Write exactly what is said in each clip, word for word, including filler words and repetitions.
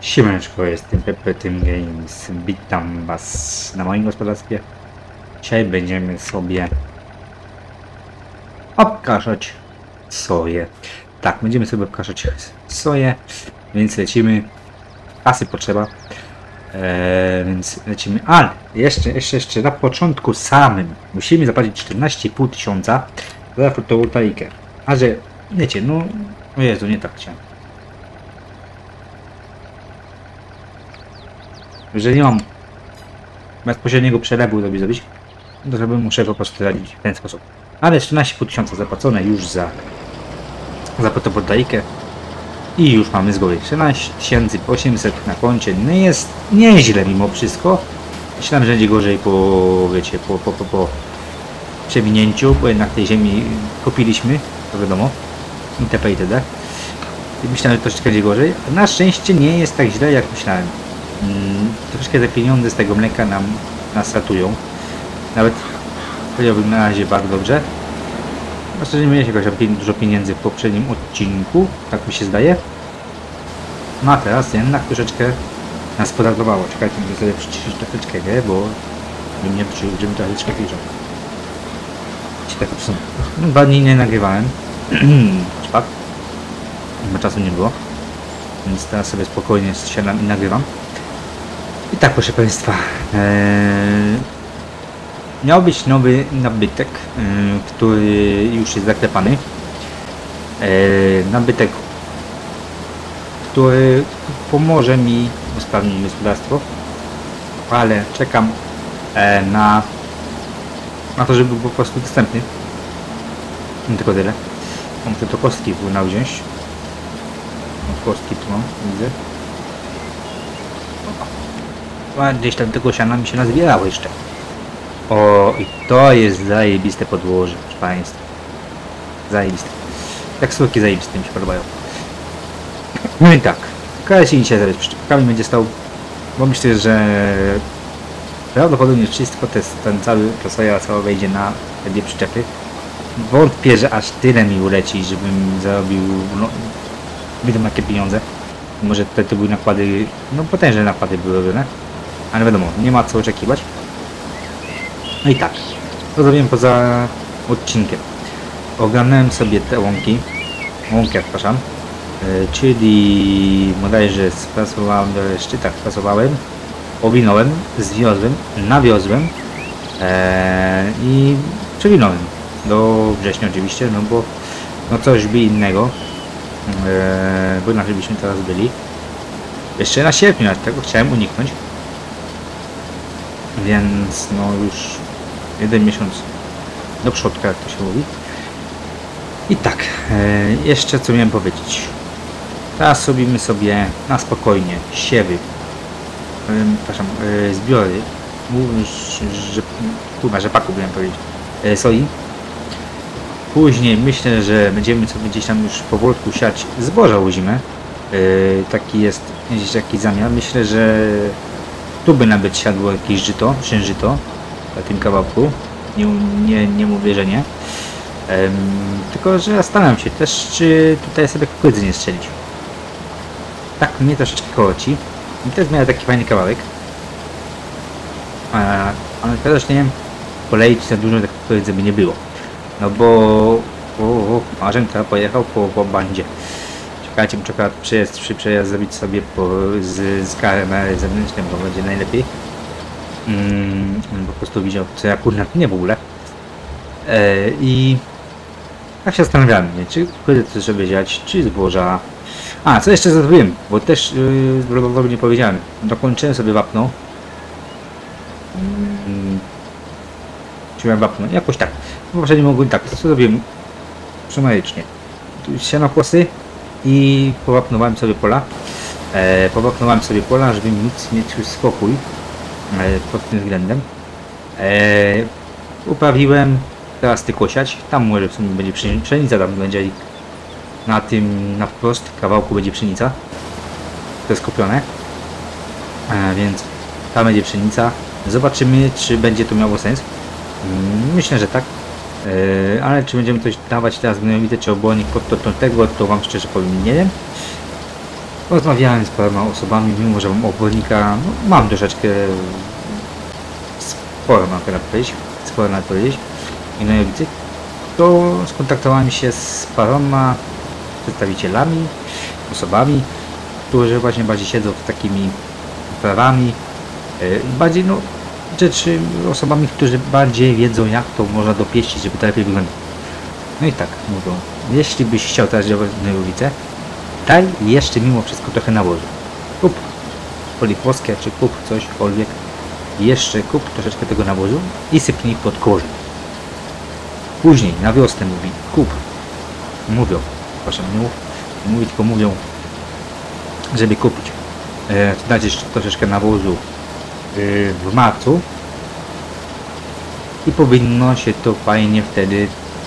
Siemaneczko, jestem Pepe Tym Games. Witam was na moim gospodarstwie. Dzisiaj będziemy sobie obkaszać soję. Tak, będziemy sobie obkaszać soję, więc lecimy. Kasy potrzeba, eee, więc lecimy. Ale jeszcze, jeszcze, jeszcze na początku samym musimy zapłacić czternaście i pół tysiąca za fotowoltaikę. A że, wiecie, no, o Jezu, nie tak chciałem. Jeżeli nie mam bezpośredniego przelewu sobie zrobić, to sobie muszę po prostu radzić w ten sposób. Ale czternaście i pół tysiąca zapłacone już za, za fotowoltaikę i już mamy z góry trzynaście tysięcy osiemset na koncie. No jest nieźle mimo wszystko. Myślałem, że będzie gorzej po, wiecie, po, po, po, po przewinięciu, bo jednak tej ziemi kupiliśmy, to wiadomo, itp. itd. I myślałem, że troszeczkę będzie gorzej. Na szczęście nie jest tak źle, jak myślałem. Hmm, troszkę te pieniądze z tego mleka nam nas ratują. Nawet powiedziałbym na razie bardzo dobrze. Myślę, że nie mieliśmy jakoś dużo pieniędzy w poprzednim odcinku, tak mi się zdaje. No a teraz jednak troszeczkę nas podartowało. Czekajcie, muszę sobie przyciszyć troszeczkę, nie? Bo bym nie przyjął, żebym troszeczkę piżał. Tak w sumie. No, dwa dni nie nagrywałem. Czwartek. Bo czasu nie było. Więc teraz sobie spokojnie siadam i nagrywam. I tak, proszę Państwa, ee, miał być nowy nabytek, e, który już jest zaklepany. E, nabytek, który pomoże mi usprawnić gospodarstwo, ale czekam e, na, na to, żeby był po prostu dostępny. Nie tylko tyle. Muszę to kostki tu wziąć. Kostki tu mam, widzę. A gdzieś tam tego siana mi się nazbierało jeszcze. O, i to jest zajebiste podłoże, proszę Państwa. Zajebiste. Jak słodkie zajebiste mi się podobają. No i tak. K S I dzisiaj zaraz przyczepkami będzie stał, bo myślę, że prawdopodobnie wszystko to jest, ten cały, to soja cała wejdzie na te dwie przyczepy. Wątpię, że aż tyle mi uleci, żebym zarobił, no, wiadomo jakie pieniądze. Może te, to były nakłady, no potężne nakłady były robione. Ale wiadomo, nie ma co oczekiwać. No i tak, to zrobiłem poza odcinkiem. Ogarnąłem sobie te łąki, łąkę, przepraszam, yy, czyli bodajże sprasowałem, jeszcze tak, sprasowałem, owinąłem, zwiozłem, nawiozłem yy, i przewinąłem do września oczywiście, no bo no coś by innego, yy, bo inaczej byśmy teraz byli. Jeszcze na sierpniu, tego chciałem uniknąć. Więc no już jeden miesiąc do przodka, jak to się mówi. I tak, e, jeszcze co miałem powiedzieć. Teraz robimy sobie na spokojnie siewy, e, przepraszam, e, zbiory, że, kurwa, rzepaku miałem powiedzieć, e, soi. Później myślę, że będziemy sobie gdzieś tam już powolutku siać zboża o zimę. E, taki jest gdzieś taki zamiar. Myślę, że tu by nawet siadło jakieś żyto, księżyto na tym kawałku. Nie, nie, nie mówię, że nie. Um, tylko, że zastanawiam się też, czy tutaj sobie kukurydzy nie strzelić. Tak mnie troszeczkę kołoci. I to jest miał taki fajny kawałek. A, ale też nie wiem, poleić za dużo tak kukurydzy by nie było. No bo o, o, marzem teraz pojechał po, po bandzie. Czekajcie, muszę akurat przejazd, przy przejazd zrobić sobie po, z, z kamerą zewnętrzną, bo będzie najlepiej. Mm, on po prostu widział, co ja kurna nie w ogóle. E, I tak się zastanawiałem, nie, czy kiedy to żeby dziać, czy zboża. A, co jeszcze zrobiłem, bo też yy, nie powiedziałem. Dokończyłem sobie wapno. Mm, czy miałem wapno? Jakoś tak. W poprzednim mogłem tak, co zrobiłem sumarycznie. Sianokłosy. I powapnowałem sobie pola. E, powapnowałem sobie pola, żeby nic mieć już spokój e, pod tym względem. E, uprawiłem, teraz tylko siać. Tam może w sumie będzie pszenica, tam będzie na tym, na wprost kawałku będzie pszenica. To jest kupione. E, więc tam będzie pszenica. Zobaczymy, czy będzie to miało sens. Myślę, że tak. Yy, ale czy będziemy coś dawać teraz gnojowite czy obłonik pod to, to tego, to wam szczerze powiem nie wiem. Rozmawiałem z paroma osobami, mimo że mam obornika, no, mam troszeczkę sporo, mam teraz powiedzieć, sporo na to powiedzieć, i na Jowicy, to skontaktowałem się z paroma przedstawicielami, osobami, którzy właśnie bardziej siedzą w takimi sprawami, yy, bardziej no rzeczy, osobami, którzy bardziej wiedzą, jak to można dopieścić, żeby to lepiej wyglądało. No i tak mówią, jeśli byś chciał teraz działać na Jowicę, daj jeszcze mimo wszystko trochę nawozu. Kup poli płoskie, czy kup cośkolwiek, jeszcze kup troszeczkę tego nawozu i sypnij pod korzeń. Później na wiosnę mówi, kup, mówią, proszę nie mów, mówi, tylko mówią, żeby kupić, e, dać jeszcze troszeczkę nawozu e, w marcu i powinno się to fajnie wtedy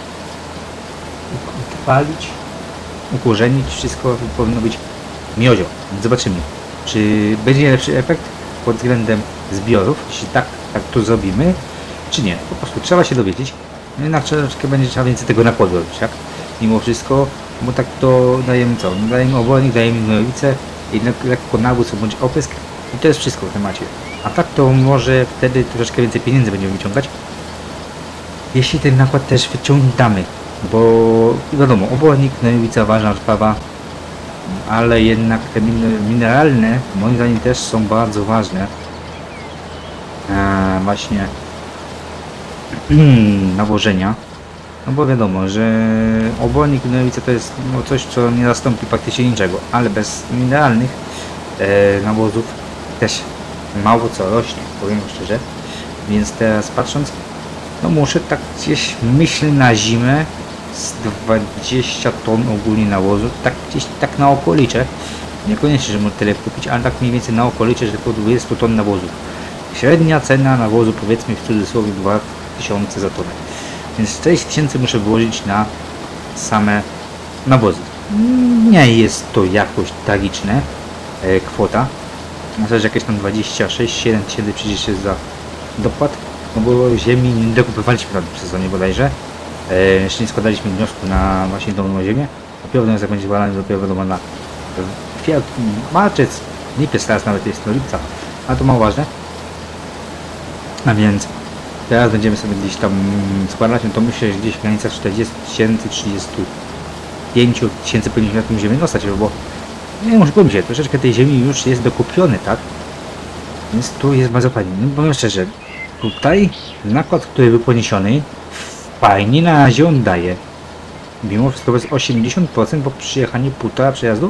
palić, ukorzenić, wszystko powinno być miodzio. Zobaczymy, czy będzie lepszy efekt pod względem zbiorów, jeśli tak, tak to zrobimy, czy nie. Po prostu trzeba się dowiedzieć. No i na troszeczkę będzie trzeba więcej tego nakładu robić, tak? Mimo wszystko, bo tak to dajemy co? Dajemy obornik, dajemy gnojowicę i lekko nawóz bądź oprysk i to jest wszystko w temacie. A tak to może wtedy troszeczkę więcej pieniędzy będziemy wyciągać, jeśli ten nakład też wyciągamy. Bo wiadomo, obornik, gnojowica, ważna sprawa, ale jednak te mineralne moim zdaniem też są bardzo ważne. Eee, właśnie nawożenia. No bo wiadomo, że obornik, gnojowica to jest no, coś, co nie zastąpi praktycznie niczego, ale bez mineralnych e, nawozów też mało co rośnie, powiem szczerze. Więc teraz patrząc, no muszę tak gdzieś, myślę, na zimę z dwadzieścia ton ogólnie nawozu, tak gdzieś tak na oko liczę, niekoniecznie, że mogę tyle kupić, ale tak mniej więcej na oko liczę, że po dwadzieścia ton nawozu. Średnia cena nawozu, powiedzmy w cudzysłowie, dwa tysiące za tonę, więc sześć tysięcy muszę wyłożyć na same nawozy. Nie jest to jakoś tragiczne e, kwota, na razie jakieś tam dwadzieścia sześć siedem tysięcy przecież jest za dopłat. No bo ziemi nie dokupywaliśmy w sezonie bodajże. E, jeszcze nie składaliśmy wniosku na właśnie tą ziemię. Dopiero wniosek będzie składany dopiero wiadomo na kwiat, marzec, lipiec, teraz nawet jest do lipca, ale to mało ważne. A więc teraz będziemy sobie gdzieś tam składać, no to myślę, że gdzieś w granicach czterdzieści tysięcy, trzydzieści pięć tysięcy powinniśmy na tym ziemię dostać, bo nie muszę powiedzieć, troszeczkę tej ziemi już jest dokupione, tak? Więc tu jest bardzo fajnie. No powiem szczerze, tutaj nakład, który był poniesiony, fajnie na razie on daje. Mimo wszystko to jest osiemdziesiąt procent po przyjechaniu półtora przejazdu.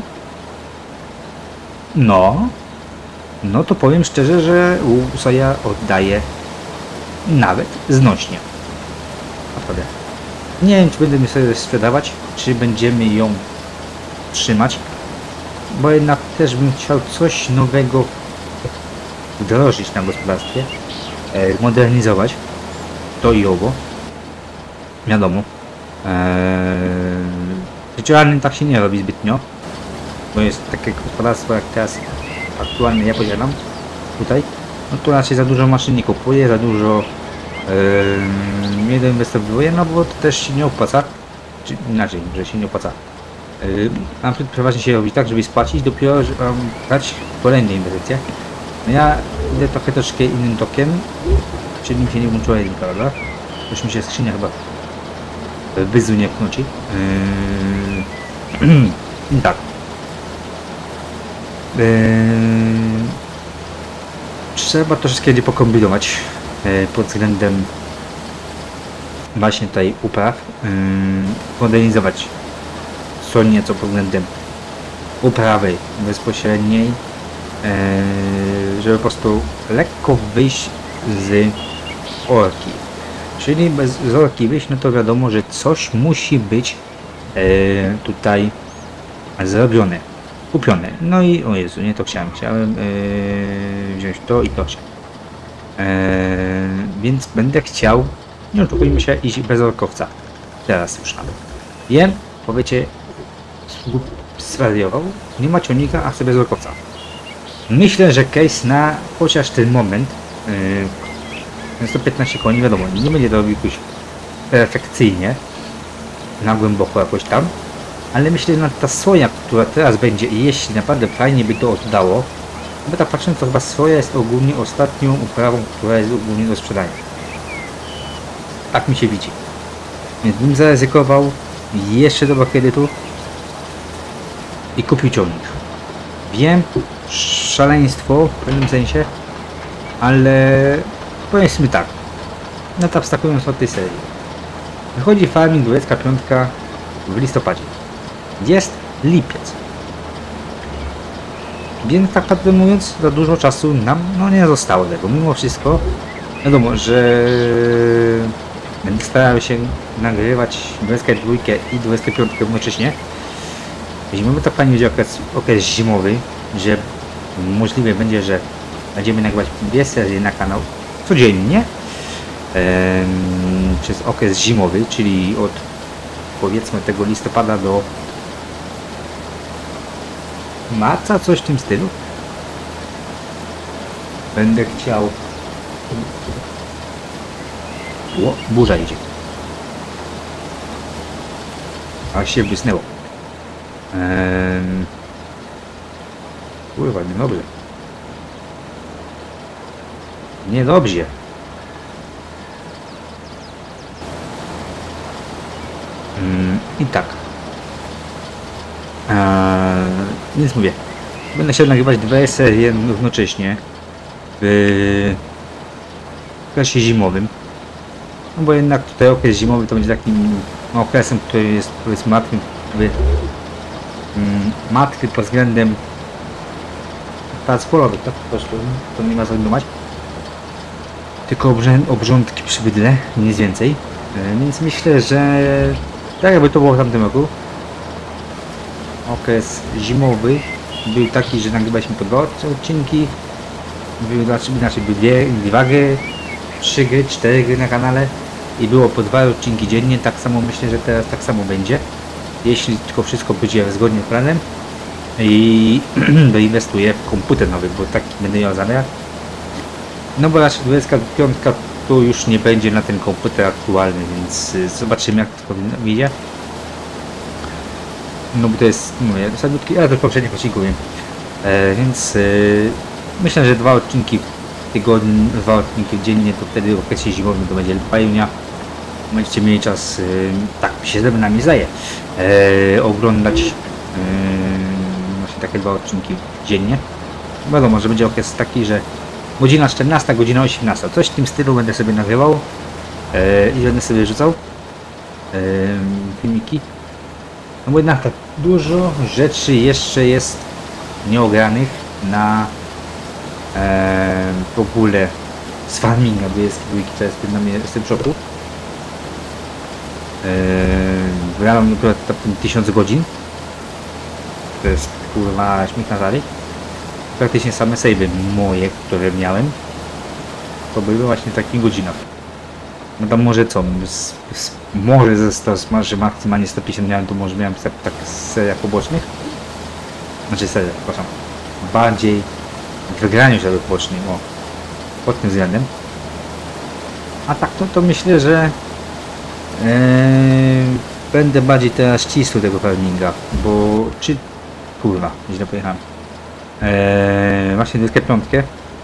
No, no to powiem szczerze, że u soja oddaje nawet znośnie. Naprawdę. Nie wiem, czy będziemy sobie sprzedawać, czy będziemy ją trzymać, bo jednak też bym chciał coś nowego wdrożyć na gospodarstwie. Modernizować to i owo, wiadomo, eee, tak się nie robi zbytnio, bo jest takie gospodarstwo jak teraz aktualnie ja posiadam tutaj, no to raczej za dużo maszyn nie kupuję, za dużo eee, nie doinwestowuję, no bo to też się nie opłaca, czy inaczej, że się nie opłaca. Eee, na przykład przeważnie się robi tak, żeby spłacić, dopiero żeby brać kolejne inwestycje. No ja idę trochę troszkę innym tokiem, czyli mi się nie włączyła jedynka, prawda? Już mi się skrzynia chyba wyzunie w nocy. Yy... tak. Yy... Trzeba troszeczkę nie pokombinować yy, pod względem właśnie tutaj upraw. Yy... Modernizować co nieco pod względem uprawy bezpośredniej. Żeby po prostu lekko wyjść z orki. Czyli bez z orki wyjść, no to wiadomo, że coś musi być e, tutaj zrobione, kupione. No i o Jezu, nie to chciałem. Chciałem e, wziąć to i to chciałem. E, więc będę chciał, nie oczekujmy się, iść bez orkowca. Teraz już nawet. Wiem, powiecie, zwariował, nie ma ciągnika, a chcę bez orkowca. Myślę, że case na chociaż ten moment yy, sto piętnaście koni, wiadomo, nie będzie to robił jakoś perfekcyjnie na głęboko jakoś tam, Ale myślę, że ta soja, która teraz będzie i jeśli naprawdę fajnie by to oddało, bo tak patrząc, to chyba soja jest ogólnie ostatnią uprawą, która jest ogólnie do sprzedania. Tak mi się widzi. Więc bym zaryzykował jeszcze do kredytu i kupił ciągnik. Wiem, szaleństwo w pewnym sensie, ale powiedzmy tak, no to abstrahując od tej serii. Wychodzi farming dwudziesta piątka w listopadzie. Jest lipiec. Więc tak naprawdę mówiąc, za dużo czasu nam no nie zostało tego. Mimo wszystko wiadomo, że będę starał się nagrywać dwudziestą dwójkę i dwudziestą piątkę jednocześnie. Jeśli mamy tak fajnie będzie okres, okres zimowy, że możliwe będzie, że będziemy nagrywać dwie serie na kanał codziennie em, przez okres zimowy, czyli od powiedzmy tego listopada do marca, coś w tym stylu. Będę chciał... O, burza idzie. A się wysnęło. Ehm... Kurwa, niedobrze. Niedobrze. Mm, I tak. Eee, więc mówię, będę chciał nagrywać dwie serie równocześnie w okresie zimowym. No bo jednak tutaj okres zimowy to będzie takim okresem, który jest powiedzmy martwy, mm, martwy pod względem prac polowych, tak po prostu, to nie ma co dumać. Tylko obrząd, obrządki przy bydle, nic więcej. E, więc myślę, że tak jakby to było w tamtym roku. Okres zimowy był taki, że nagrywaliśmy po dwa odcinki. Były inaczej, inaczej były dwie, dwa gry, trzy gry, cztery gry na kanale i było po dwa odcinki dziennie. Tak samo myślę, że teraz tak samo będzie. Jeśli tylko wszystko będzie zgodnie z planem i doinwestuję w komputer nowy, bo taki będę miał zamiar. No bo raczej dwudziesta piątka to już nie będzie na ten komputer aktualny, więc zobaczymy jak to wyjdzie. No bo to jest, mówię, sadutki, ja to w poprzednich odcinku wiem. E, więc e, myślę, że dwa odcinki w tygodniu, dwa odcinki dziennie, to wtedy w okresie zimowym to będzie pełnia. Będziecie mieli czas, e, tak się ze nami zdaje, e, oglądać e, właśnie takie dwa odcinki dziennie. Wiadomo, że będzie okres taki, że godzina czternasta, godzina osiemnasta, coś w tym stylu będę sobie nagrywał e, i będę sobie rzucał e, filmiki. No bo jednak tak dużo rzeczy jeszcze jest nieogranych na e, w ogóle z farminga dwudziestej dwójki, to jest na mnie z tym przodu. E, Grałem dopiero tysiąc godzin. To jest kurwa śmiech na żali. Praktycznie same savey moje, które miałem, to były właśnie w takich godzinach. No tam może co, z, z, może ze sto, że maksymalnie sto pięćdziesiąt miałem, to może miałem tak z seriach pobocznych. Znaczy seriach, przepraszam. Bardziej w wygraniu seriach pobocznych, o. Pod tym względem. A tak to, to myślę, że yy, będę bardziej teraz ścisły tego farminga, bo czy... Kurwa, źle pojechałem. Eee, właśnie dwudziestą piątkę.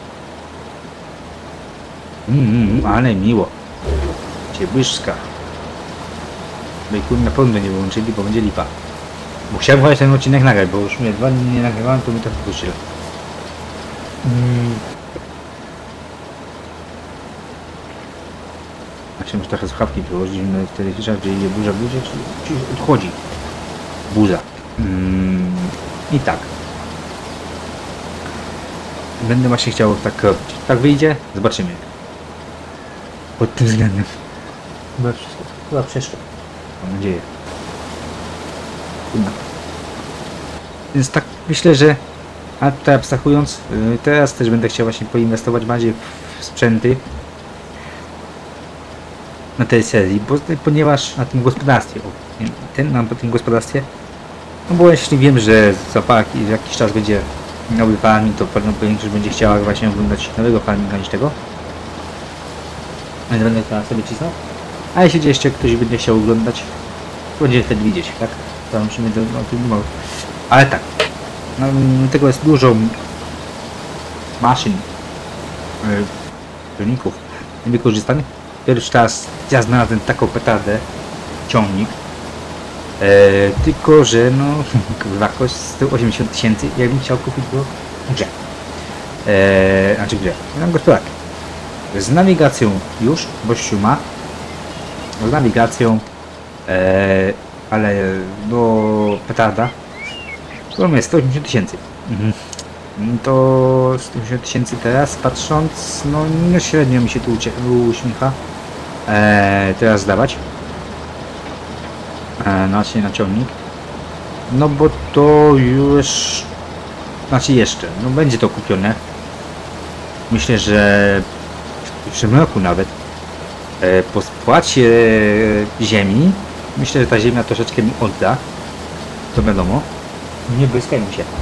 Mm, ale miło. Ciebłyszka. Na pewno nie wyłączyli, bo będzie lipa. Bo chciałem chociaż ten odcinek nagrać, bo już mnie dwa dni nie nagrywałem, to mi tak wróciło. Mm. A się może trochę słuchawki przyłożyć, no wtedy cisza, gdzie idzie burza, burza, czy odchodzi. Burza. Mm. I tak. Będę właśnie chciał tak robić. Tak wyjdzie? Zobaczymy. Pod tym względem. Chyba wszystko. Chyba przeszło. Mam nadzieję. Więc tak myślę, że a tutaj abstrahując, teraz też będę chciał właśnie poinwestować bardziej w sprzęty na tej serii, bo, ponieważ na tym gospodarstwie, o, ten mam po tym gospodarstwie, no bo jeśli wiem, że za parę, jakiś czas będzie nowy farming, to pewno większość będzie chciała właśnie oglądać nowego farminga niż tego. Więc będę teraz sobie cisnął. A jeśli jeszcze ktoś będzie chciał oglądać, to będzie wtedy widzieć, tak? tam musimy do, no, tu, ale tak, no, tego jest dużo maszyn, yy, silników niewykorzystanych. Pierwszy raz ja znalazłem taką petardę, ciągnik, e, tylko że no kurwa kość sto osiemdziesiąt tysięcy, jakbym chciał kupić go w grze, e, znaczy w grze, mam gospodarkę z nawigacją już, gościu ma z nawigacją, e, ale no petarda, którą jest sto osiemdziesiąt tysięcy. Mhm. To sto osiemdziesiąt tysięcy teraz patrząc, no nie średnio mi się tu uśmiecha e, teraz zdawać e, znaczy na ciągnik, no bo to już znaczy jeszcze, no będzie to kupione, myślę, że w przyszłym roku nawet e, po spłacie ziemi, myślę, że ta ziemia troszeczkę mi odda, to wiadomo, nie błyskajmy się.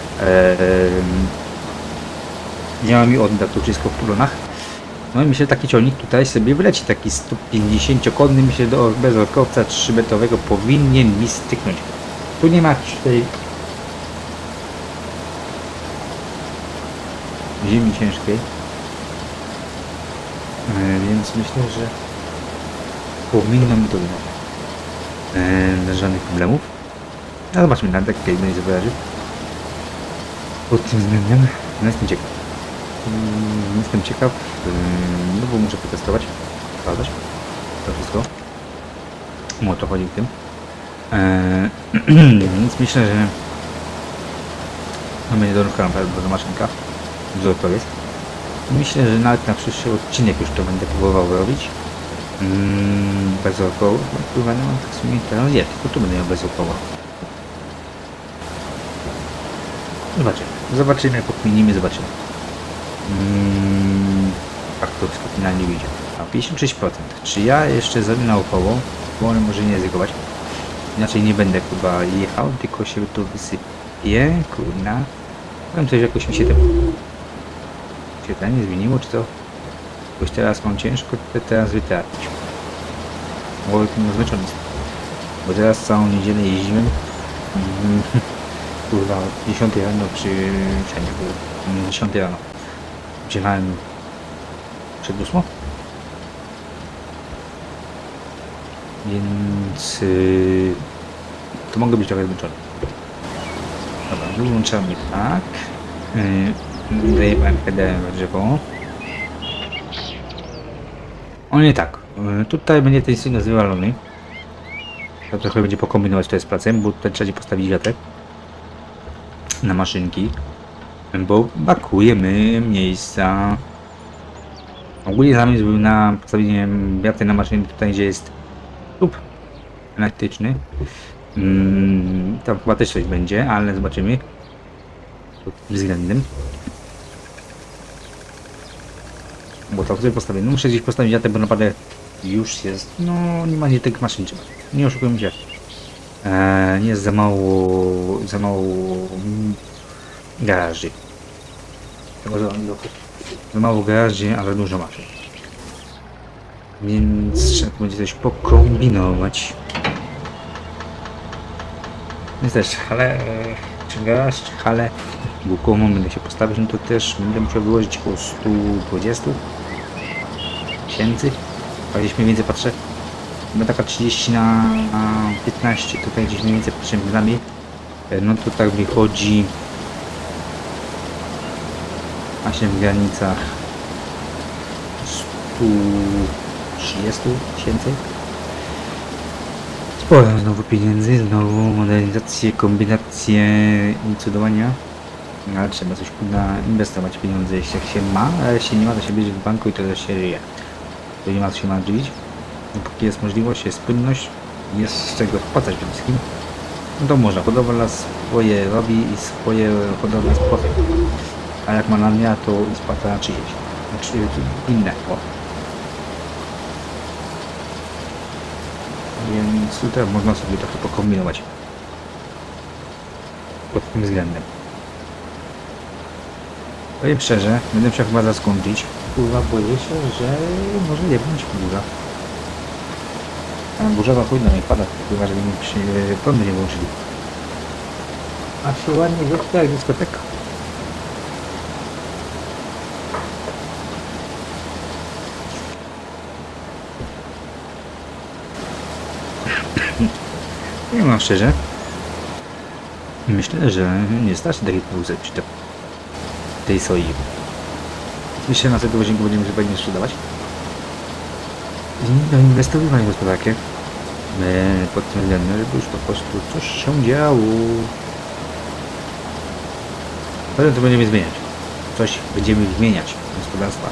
Ziemia mi odda to wszystko w plonach. No i myślę, że taki ciągnik tutaj sobie wyleci, taki sto pięćdziesięciokonny, myślę, do bezorkowca trzymetrowego powinien mi styknąć. Tu nie ma tej ziemi ciężkiej, więc myślę, że powinno mi to wynąć bez żadnych problemów. No zobaczmy, na jak będzie się wyraził pod tym względem. No jestem ciekaw. Hmm, jestem ciekaw, no bo muszę potestować, sprawdzać to wszystko. O to chodzi w tym. Eee, więc myślę, że no będzie dorówka do maszynka, wzór to jest. Myślę, że nawet na przyszły odcinek już to będę próbował robić. Hmm, bezokoło. Chyba nie mam tak sumie teraz jest, tylko tu będę miał bezokoło. Zobaczymy. Zobaczymy, pokminimy, zobaczymy. Hmm, tak to wszystko finalnie wyjdzie. A pięćdziesiąt sześć procent. Czy ja jeszcze zrobię naokoło? Bo one może nie ryzykować. Inaczej nie będę chyba jechał, tylko się tu wysypie. Kurna. Powiem coś, jakoś mi się to świetlenie zmieniło, czy to? Jakoś teraz mam ciężko te teraz wytracić. Bo jestem zmęczony. Bo teraz całą niedzielę jeździłem. Kurwa, o dziesiątej rano przy sianie, o dziesiątej rano. Wjechałem przed ósmą. Więc yy, to mogę być trochę zmęczony. Dobra, wyłączamy tak. Yy, Dajemy pedałem w drzewo. O nie tak. Yy, tutaj będzie ten sygnał wywalony. To trochę będzie pokombinować to z pracą, bo tutaj trzeba postawić wiatrek na maszynki, bo brakuje mi miejsca. Ogólnie zamysł był na postawienie wiatry na maszyny tutaj, gdzie jest słup elektryczny. Hmm, tam chyba też coś będzie, ale zobaczymy pod tym względem. Bo to sobie postawię. No muszę gdzieś postawić wiatr, bo naprawdę już jest. No nie ma nie tych maszyn trzeba. Nie oszukujmy się. Eee, jest za mało, za mało garaży. Za mało garaży, ale dużo maszyn. Więc trzeba będzie coś pokombinować. Więc też hale, czy garaż, czy hale bukomą będę się postawić, no to też będę musiał wyłożyć około stu dwudziestu tysięcy. A gdzieś mniej więcej patrzę. Bo taka trzydzieści na piętnaście, tutaj gdzieś mniej więcej patrzę dla mnie. No to tak wychodzi właśnie w granicach stu trzydziestu tysięcy. Sporo znowu pieniędzy, znowu modernizacje, kombinacje i cudowania. Ale trzeba coś na inwestować pieniądze, jeśli się ma, a jeśli nie ma, to się bierze w banku i to też się żyje. To nie ma co się martwić. Dopóki jest możliwość, jest płynność, jest z czego spłacać przede wszystkim, no to można. Hodowla swoje robi i swoje hodowle spłaca. A jak ma nadmiar, to i spłaca na czyjeś. Znaczy inne. O. Więc tutaj można sobie trochę pokombinować pod tym względem. Powiem szczerze, będę musiał chyba zaskończyć. Kurwa, boję się, że może nie być kurwa. A burzowa chuj na mnie pada, chyba żeby mi przy prądu nie włączyli. A się ładnie wiesz, jak dyskoteka. Nie mam szczerze. Myślę, że nie starczy takiej półce przy te, tej soi. Myślę, na tego godzinkę będziemy chyba nie sprzedawać. I doinwestowywać w gospodarkę. Pod tym względem, żeby już po prostu coś się działo. Potem to będziemy zmieniać. Coś będziemy zmieniać gospodarstwa.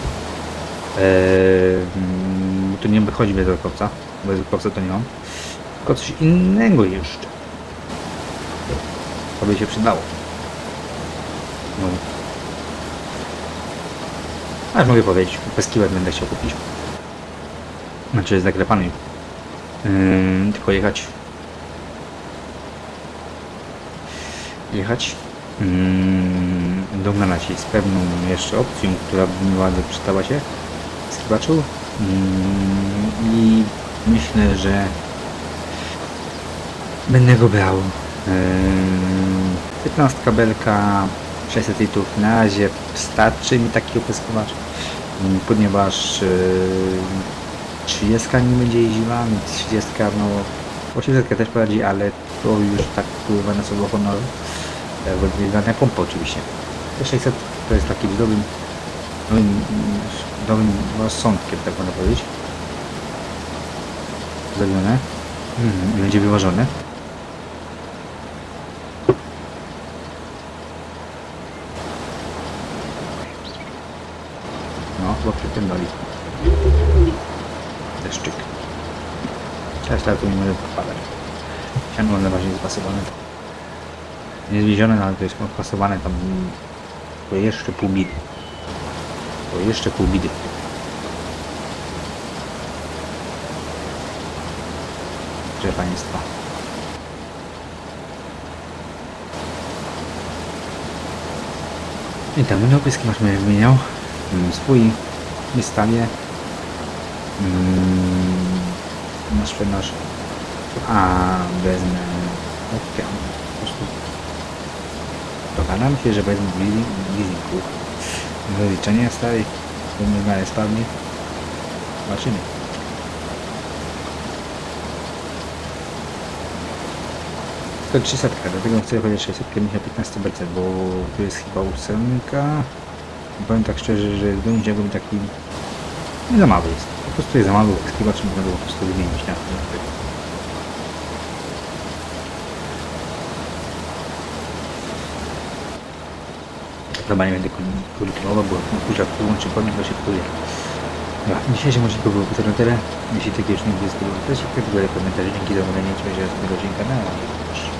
Eee, tu nie chodzi bez rokowca. Bez rokowca to nie mam. Tylko coś innego jeszcze. To by się przydało. No. Aż mogę powiedzieć, peskiwet będę chciał kupić. Znaczy jest zaklepany. Yy, tylko jechać. Jechać. Yy, dognać się z pewną jeszcze opcją, która by mi ładnie przydała się. Skibaczu. Yy, I myślę, że będę go brał. Yy, piętnaście kabelka, sześćset litrów. Na razie starczy mi taki opryskiwacz, yy, ponieważ yy, trzydzieści nie będzie jeździła, trzydzieści no osiemset też poradzi, ale to już tak wpływa na sobie honor. Wygląda pompa oczywiście. Te sześćset to jest takim dobrym, nowym, nowym rozsądkiem, tak można powiedzieć. Zrobione. Mhm, będzie wyważone. No, chyba przypierdoli. Deszczyk. Teraz tak tu nie może popadać. Siano na razie jest pasowane. Nie zwiezione, no, ale to jest pasowane tam. To jeszcze pół bidy. To jeszcze pół bidy. Proszę Państwa. I tam będę opyski masz mnie wymieniał. Swój wystawię. Nasz nasz. A wezmę. Okay. Po prostu dogadam się, że wezmę leasingu. Wyliczenie starej. Będę w miarę sprawnie. Zobaczymy. To trzysta, dlatego chcę powiedzieć sześćset na piętnaście B C, bo to jest chyba ósemka. Powiem tak szczerze, że będzie jakby taki nie za mały jest. Po prostu jest za mały skiwacz, można go po prostu wymienić na ten. Chyba nie będę kontynuował, bo kurza wyłączy podmiot, to się wpływie. Dzisiejszy odcinek był na tyle. Jeśli taki odcinek jest, to też w komentarzu. Dzięki za oglądanie, cześć, że jest tego odcinka.